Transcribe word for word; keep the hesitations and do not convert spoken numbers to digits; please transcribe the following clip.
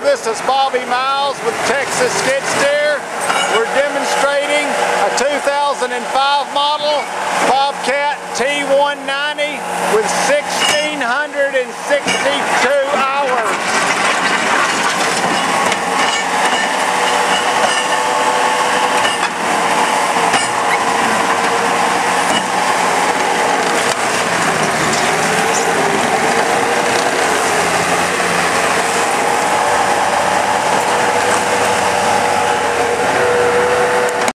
this is Bobby Miles with Texas Skid Steer. We're demonstrating a two thousand five model Bobcat T one ninety with one thousand six hundred sixty-two